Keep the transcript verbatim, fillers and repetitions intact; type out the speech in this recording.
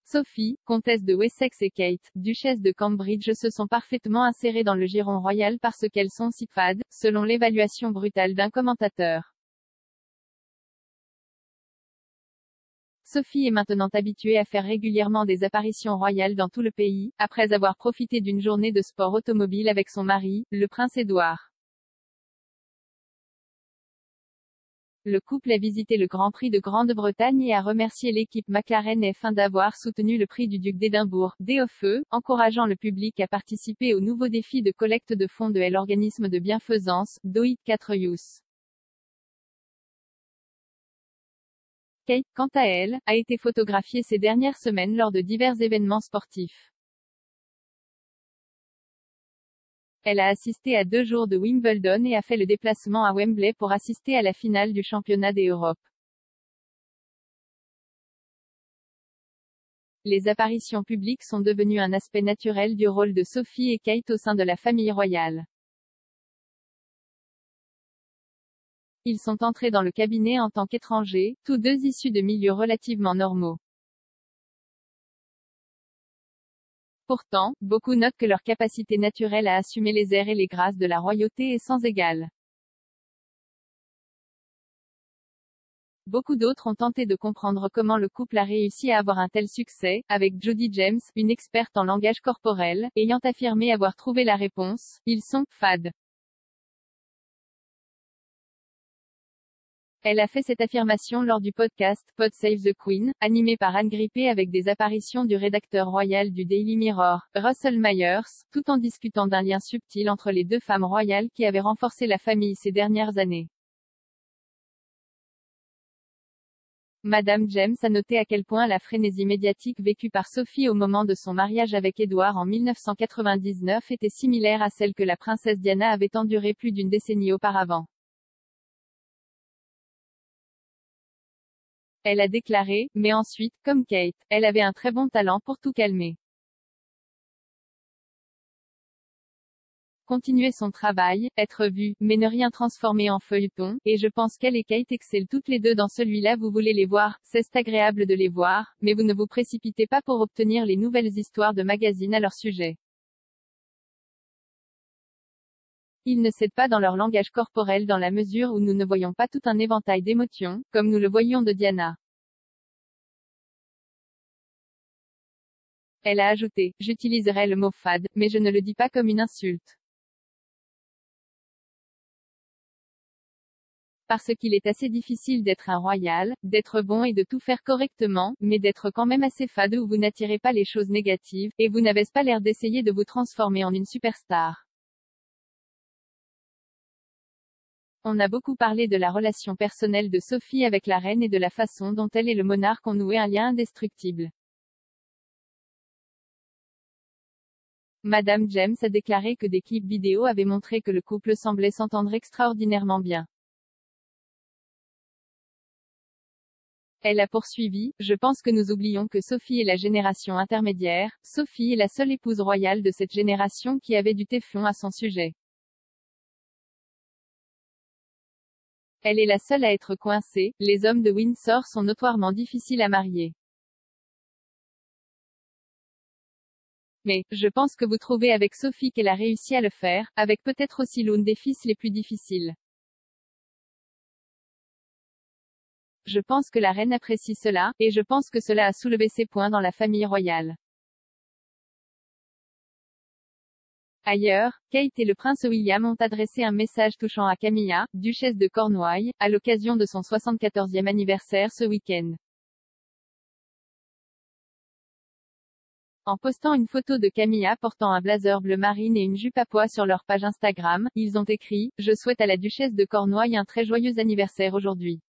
Sophie, comtesse de Wessex et Kate, duchesse de Cambridge se sont parfaitement insérées dans le giron royal parce qu'elles sont si fades, selon l'évaluation brutale d'un commentateur. Sophie est maintenant habituée à faire régulièrement des apparitions royales dans tout le pays, après avoir profité d'une journée de sport automobile avec son mari, le prince Édouard. Le couple a visité le Grand Prix de Grande-Bretagne et a remercié l'équipe McLaren F un d'avoir soutenu le prix du duc d'Édimbourg, D O F E, encourageant le public à participer au nouveau défi de collecte de fonds de l'organisme de bienfaisance, Do It quatre Youth. Kate, quant à elle, a été photographiée ces dernières semaines lors de divers événements sportifs. Elle a assisté à deux jours de Wimbledon et a fait le déplacement à Wembley pour assister à la finale du championnat des Europes. Les apparitions publiques sont devenues un aspect naturel du rôle de Sophie et Kate au sein de la famille royale. Ils sont entrés dans le cabinet en tant qu'étrangers, tous deux issus de milieux relativement normaux. Pourtant, beaucoup notent que leur capacité naturelle à assumer les airs et les grâces de la royauté est sans égale. Beaucoup d'autres ont tenté de comprendre comment le couple a réussi à avoir un tel succès, avec Jodie James, une experte en langage corporel, ayant affirmé avoir trouvé la réponse: ils sont fades. Elle a fait cette affirmation lors du podcast Pod Save the Queen, animé par Anne Grippé avec des apparitions du rédacteur royal du Daily Mirror, Russell Myers, tout en discutant d'un lien subtil entre les deux femmes royales qui avaient renforcé la famille ces dernières années. Madame James a noté à quel point la frénésie médiatique vécue par Sophie au moment de son mariage avec Édouard en mille neuf cent quatre-vingt-dix-neuf était similaire à celle que la princesse Diana avait endurée plus d'une décennie auparavant. Elle a déclaré, mais ensuite, comme Kate, elle avait un très bon talent pour tout calmer. Continuer son travail, être vue, mais ne rien transformer en feuilleton, et je pense qu'elle et Kate excellent toutes les deux dans celui-là. Vous voulez les voir, c'est agréable de les voir, mais vous ne vous précipitez pas pour obtenir les nouvelles histoires de magazines à leur sujet. Ils ne cèdent pas dans leur langage corporel dans la mesure où nous ne voyons pas tout un éventail d'émotions, comme nous le voyions de Diana. Elle a ajouté: j'utiliserai le mot fade, mais je ne le dis pas comme une insulte. Parce qu'il est assez difficile d'être un royal, d'être bon et de tout faire correctement, mais d'être quand même assez fade où vous n'attirez pas les choses négatives, et vous n'avez pas l'air d'essayer de vous transformer en une superstar. On a beaucoup parlé de la relation personnelle de Sophie avec la reine et de la façon dont elle et le monarque ont noué un lien indestructible. Madame James a déclaré que des clips vidéo avaient montré que le couple semblait s'entendre extraordinairement bien. Elle a poursuivi: je pense que nous oublions que Sophie est la génération intermédiaire, Sophie est la seule épouse royale de cette génération qui avait du téflon à son sujet. Elle est la seule à être coincée, les hommes de Windsor sont notoirement difficiles à marier. Mais, je pense que vous trouvez avec Sophie qu'elle a réussi à le faire, avec peut-être aussi l'une des fils les plus difficiles. Je pense que la reine apprécie cela, et je pense que cela a soulevé ses points dans la famille royale. Ailleurs, Kate et le prince William ont adressé un message touchant à Camilla, duchesse de Cornouailles, à l'occasion de son soixante-quatorzième anniversaire ce week-end. En postant une photo de Camilla portant un blazer bleu marine et une jupe à pois sur leur page Instagram, ils ont écrit: je souhaite à la duchesse de Cornouailles un très joyeux anniversaire aujourd'hui.